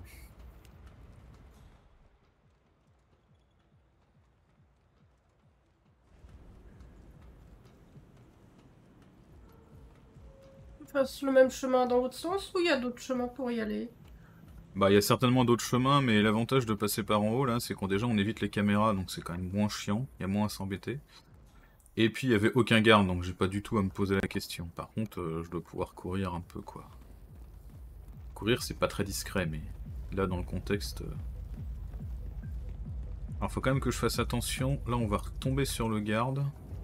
Fasse le même chemin dans l'autre sens ou il y a d'autres chemins pour y aller? Bah il y a certainement d'autres chemins, mais l'avantage de passer par en haut là, c'est qu'on déjà on évite les caméras, donc c'est quand même moins chiant, il y a moins à s'embêter. Et puis il y avait aucun garde, donc j'ai pas du tout à me poser la question. Par contre, euh, je dois pouvoir courir un peu quoi. Courir c'est pas très discret, mais là dans le contexte... Euh... Alors faut quand même que je fasse attention, là on va retomber sur le garde.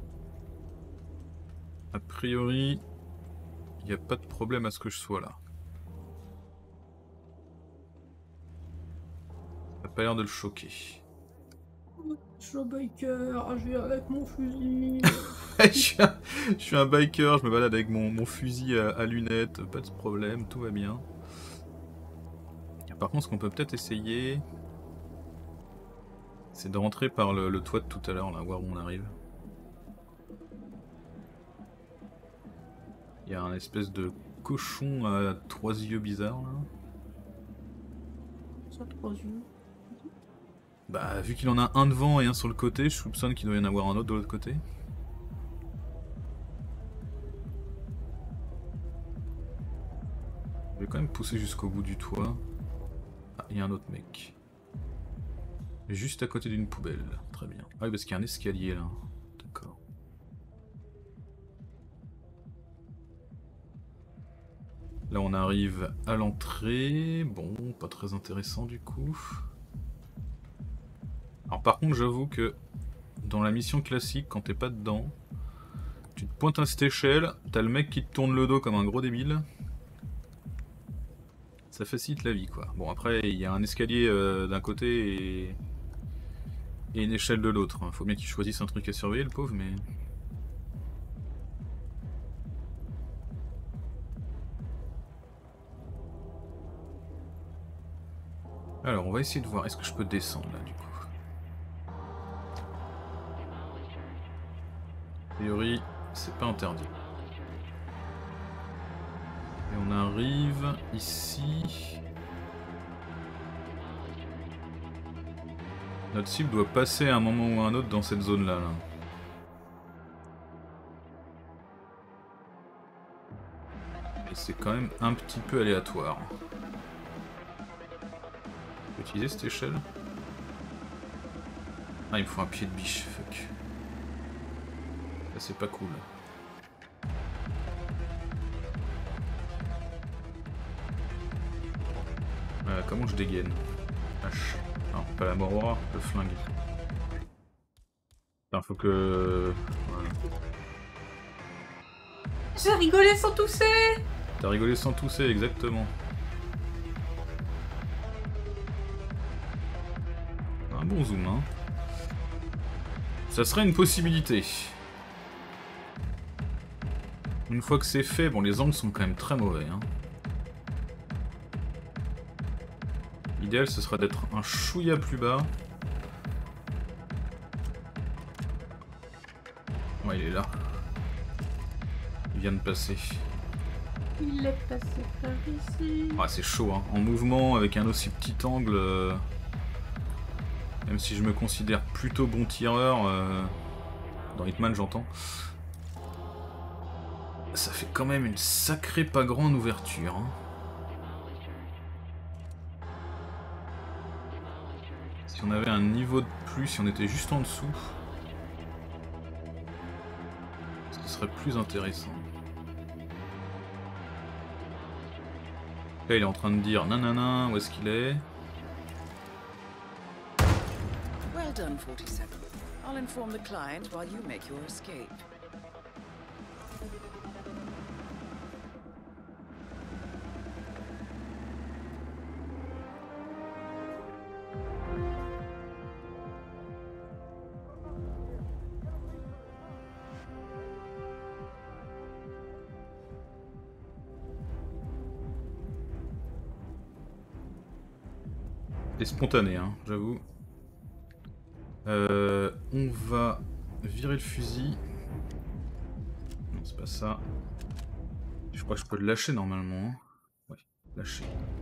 A priori, il n'y a pas de problème à ce que je sois là. Ça n'a pas l'air de le choquer. Je suis un biker, je viens avec mon fusil. je, suis un, je suis un biker, je me balade avec mon, mon fusil à, à lunettes, pas de problème, tout va bien. Par contre, ce qu'on peut peut-être essayer, c'est de rentrer par le, le toit de tout à l'heure, là, voir où on arrive. Il y a un espèce de cochon à trois yeux bizarres, là. Ça, trois yeux. Bah, vu qu'il en a un devant et un sur le côté, je soupçonne qu'il doit y en avoir un autre de l'autre côté. Je vais quand même pousser jusqu'au bout du toit. Ah, il y a un autre mec. Juste à côté d'une poubelle. Très bien. Ah oui, parce qu'il y a un escalier là. D'accord. Là, on arrive à l'entrée. Bon, pas très intéressant du coup. Alors par contre, j'avoue que dans la mission classique, quand t'es pas dedans, tu te pointes à cette échelle, t'as le mec qui te tourne le dos comme un gros débile. Ça facilite la vie quoi. Bon après, il y a un escalier euh, d'un côté et... et une échelle de l'autre. Faut bien qu'il choisisse un truc à surveiller le pauvre, mais... Alors on va essayer de voir, est-ce que je peux descendre là du coup? A priori, c'est pas interdit. Et on arrive ici. Notre cible doit passer à un moment ou à un autre dans cette zone là. là. Et c'est quand même un petit peu aléatoire. Je peux utiliser cette échelle? Ah, il me faut un pied de biche, fuck. Ça c'est pas cool. Euh, comment je dégaine? H. Non, pas la Morora, le flingue. Enfin, faut que... Voilà. J'ai rigolé sans tousser. T'as rigolé sans tousser, exactement. Un bon zoom, hein. Ça serait une possibilité. Une fois que c'est fait, bon, les angles sont quand même très mauvais, hein. L'idéal, ce serait d'être un chouïa plus bas. Ouais, il est là. Il vient de passer. Il est passé par ici. Ah, c'est chaud, hein. En mouvement, avec un aussi petit angle... Euh... Même si je me considère plutôt bon tireur... Euh... Dans Hitman, j'entends. Ça fait quand même une sacrée pas grande ouverture, hein. Si on avait un niveau de plus, si on était juste en dessous, ce serait plus intéressant. Là, il est en train de dire nanana, où est-ce qu'il est? Well done, forty-seven. I'll inform the client while you make your escape. C'est spontané, hein, j'avoue. Euh, on va virer le fusil. Non, c'est pas ça. Je crois que je peux le lâcher normalement. Ouais, lâcher.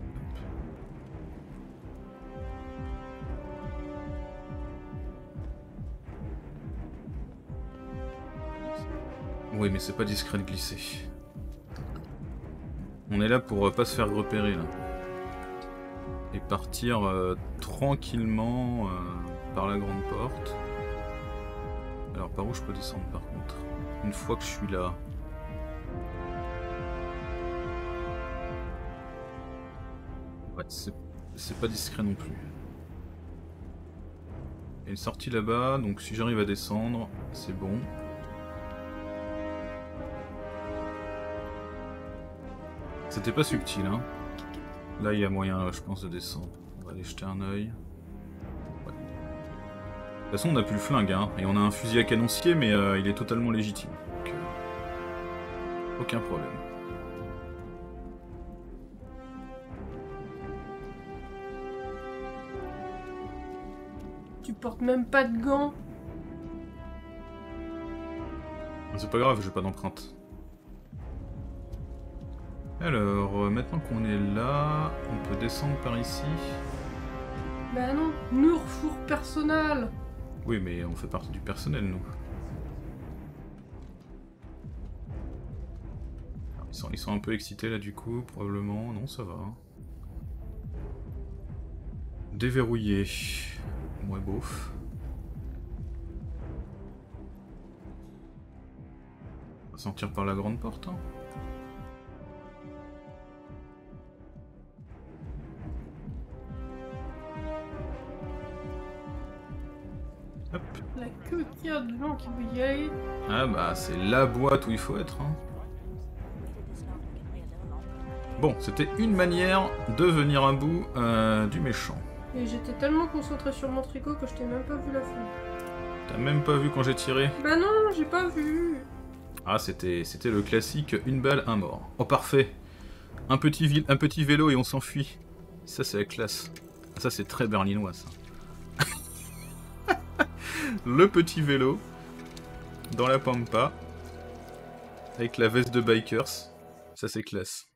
Oui, mais c'est pas discret de glisser. On est là pour euh, pas se faire repérer là. Et partir euh, tranquillement euh, par la grande porte. Alors par où je peux descendre par contre? Une fois que je suis là. Ouais, c'est pas discret non plus. Il y a une sortie là-bas, donc si j'arrive à descendre, c'est bon. C'était pas subtil, hein. Là, il y a moyen, je pense, de descendre. On va aller jeter un œil. Ouais. De toute façon, on n'a plus le flingue, hein. Et on a un fusil à canoncier, mais euh, il est totalement légitime. Donc, euh, aucun problème. Tu portes même pas de gants. C'est pas grave, j'ai pas d'empreinte. Alors, euh, maintenant qu'on est là, on peut descendre par ici. Bah non, mur four personnel. Oui, mais on fait partie du personnel, nous. Alors, ils, sont, ils sont un peu excités là, du coup, probablement. Non, ça va. Déverrouillé. Ouais, beauf. On va sortir par la grande porte, hein. Hop. La queue qu'il y a de gens qui veulent y aller. Ah bah c'est la boîte où il faut être, hein. Bon, c'était une manière de venir à bout euh, du méchant. Et j'étais tellement concentré sur mon tricot que je t'ai même pas vu la fin. T'as même pas vu quand j'ai tiré? Bah non, j'ai pas vu. Ah, c'était c'était le classique une balle, un mort. Oh parfait. Un petit, un petit vélo et on s'enfuit. Ça c'est la classe. Ça c'est très berlinois ça. Le petit vélo dans la pampa avec la veste de bikers. Ça c'est classe.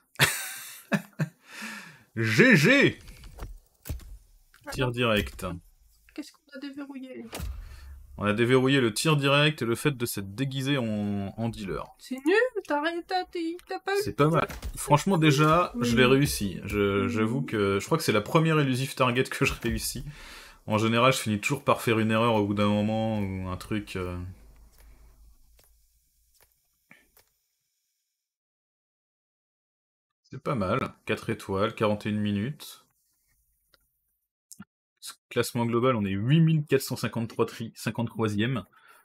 G G. Tir direct. Qu'est-ce qu'on a déverrouillé? On a déverrouillé le tir direct et le fait de s'être déguisé en, en dealer. C'est nul, t'as t'as pas eu. C'est pas mal. Franchement déjà, oui. Je l'ai réussi. J'avoue que je crois que c'est la première elusive target que je réussis. En général, je finis toujours par faire une erreur au bout d'un moment ou un truc... Euh... C'est pas mal. quatre étoiles, quarante et une minutes. Classement global, on est huit mille quatre cent cinquante-trois, cinquante-troisième.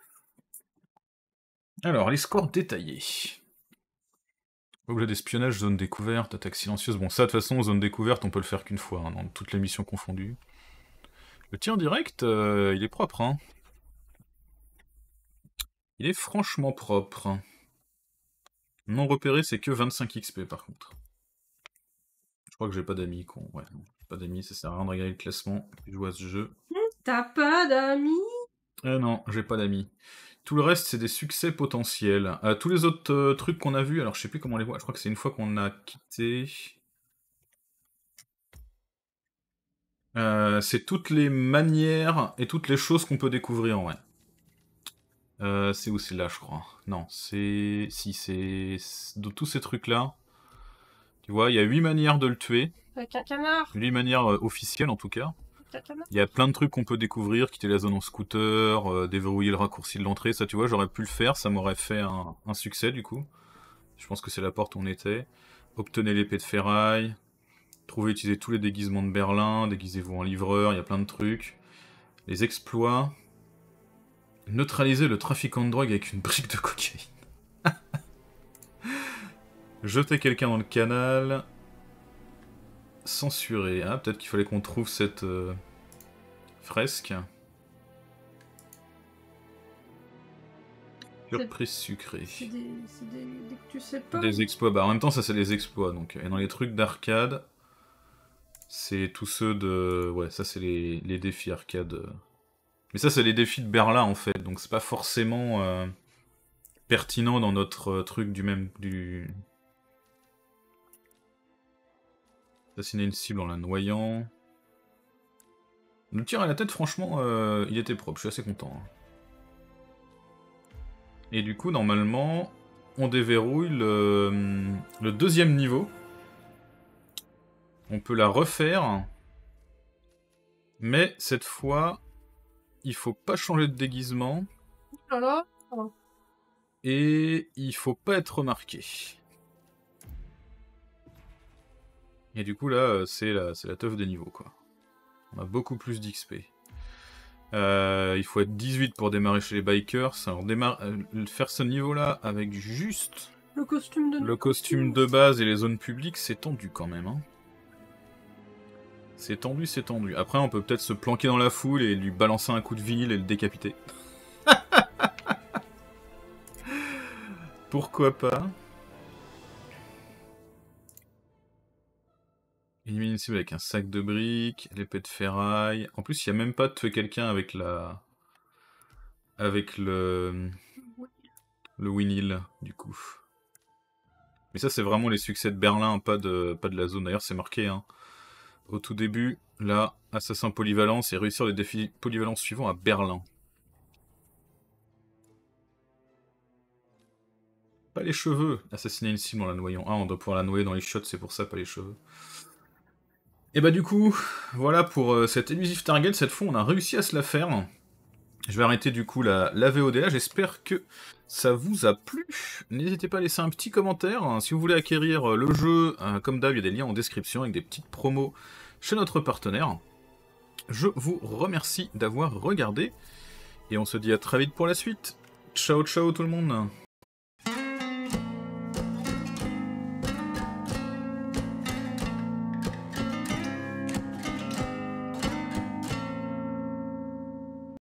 Alors, les scores détaillés. Objet d'espionnage, zone découverte, attaque silencieuse. Bon, ça, de toute façon, zone découverte, on peut le faire qu'une fois, hein, dans toutes les missions confondues. Le tir direct, euh, il est propre, hein. Il est franchement propre. Non repéré, c'est que vingt-cinq X P, par contre. Je crois que j'ai pas d'amis, con. Ouais, non, pas d'amis, ça sert à rien de regarder le classement. Je joue à ce jeu. T'as pas d'amis? Eh non, j'ai pas d'amis. Tout le reste, c'est des succès potentiels. Euh, tous les autres euh, trucs qu'on a vus, alors je sais plus comment on les voit, je crois que c'est une fois qu'on a quitté... Euh, c'est toutes les manières et toutes les choses qu'on peut découvrir, ouais. Euh, c'est où? C'est là, je crois. Non, c'est... Si, c'est... De tous ces trucs-là. Tu vois, il y a huit manières de le tuer. Avec un canard. huit manières euh, officielles, en tout cas. Il y a plein de trucs qu'on peut découvrir, quitter la zone en scooter, euh, déverrouiller le raccourci de l'entrée, ça tu vois, j'aurais pu le faire, ça m'aurait fait un, un succès du coup. Je pense que c'est la porte où on était. Obtenez l'épée de ferraille, trouvez et utilisez tous les déguisements de Berlin, déguisez-vous en livreur, il y a plein de trucs. Les exploits. Neutraliser le trafiquant de drogue avec une brique de cocaïne. Jeter quelqu'un dans le canal. Censuré. Ah, peut-être qu'il fallait qu'on trouve cette euh, fresque. Surprise sucrée. C'est des, c'est des, des, tu sais pas. Des exploits. Bah en même temps, ça c'est des exploits. Donc, et dans les trucs d'arcade, C'est tous ceux de... Ouais, ça c'est les, les défis arcade. Mais ça c'est les défis de Berlin en fait, donc c'est pas forcément euh, pertinent dans notre euh, truc du même... du. Assassiner une cible en la noyant. Le tir à la tête, franchement, euh, il était propre, je suis assez content. Hein. Et du coup, normalement, on déverrouille le, le deuxième niveau. On peut la refaire. Mais cette fois, il faut pas changer de déguisement. Voilà. Et il faut pas être remarqué. Et du coup, là, c'est la, c'est la teuf des niveaux, quoi. On a beaucoup plus d'X P. Euh, il faut être dix-huit pour démarrer chez les bikers. Alors, démarre, euh, faire ce niveau-là avec juste le costume de, le costume de base et les zones publiques, c'est tendu quand même. Hein. C'est tendu, c'est tendu. Après, on peut peut-être se planquer dans la foule et lui balancer un coup de vinyle et le décapiter. Pourquoi pas? Éliminer une cible avec un sac de briques, l'épée de ferraille. En plus, il n'y a même pas de tuer quelqu'un avec la... Avec le... Le Winil, du coup. Mais ça, c'est vraiment les succès de Berlin, pas de, pas de la zone. D'ailleurs, c'est marqué, hein. Au tout début, là, assassin polyvalence et réussir les défis polyvalence suivants à Berlin. Pas les cheveux. Assassiner une cible en la noyant. Ah, on doit pouvoir la noyer dans les shots, c'est pour ça, pas les cheveux. Et bah du coup, voilà pour euh, cette Elusive Target, cette fois on a réussi à se la faire. Je vais arrêter du coup la, la V O D là, j'espère que ça vous a plu. N'hésitez pas à laisser un petit commentaire, si vous voulez acquérir le jeu, euh, comme d'hab, il y a des liens en description avec des petites promos chez notre partenaire. Je vous remercie d'avoir regardé, et on se dit à très vite pour la suite. Ciao ciao tout le monde.